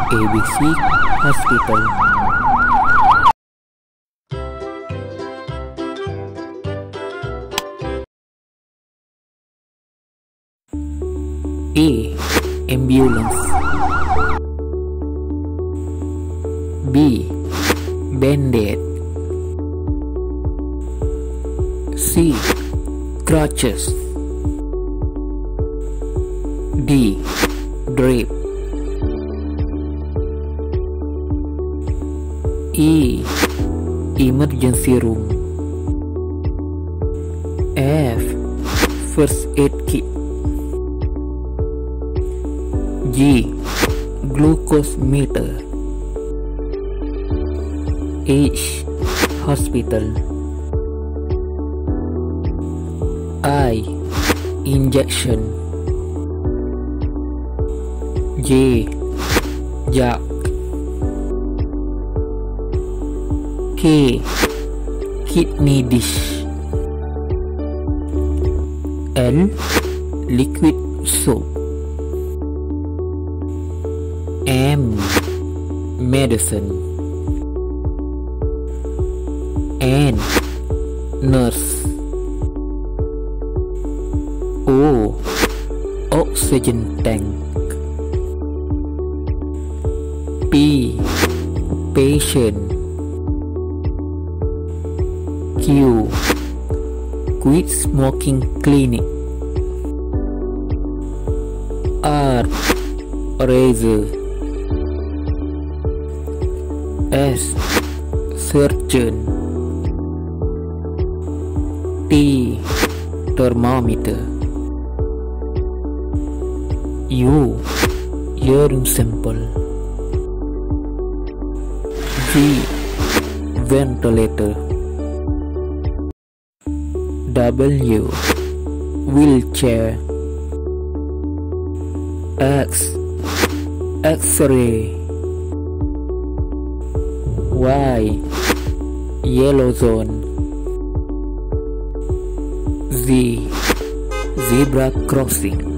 ABC Hospital. A. Ambulance. B. Band-aid. C. Crutches. D. Drip. E. Emergency room. F. First aid kit. G. Glucose meter. H. Hospital. I. Injection. J. Jug. K. Kidney dish. L. Liquid soap. M. Medicine. N. Nurse. O. Oxygen tank. P. Patient. Q. Quit smoking clinic. R. Razor. S. Surgeon. T. Thermometer. U. Urine sample. V. Ventilator. W. Wheelchair. X. X-ray. Y. Yellow zone. Z. Zebra crossing.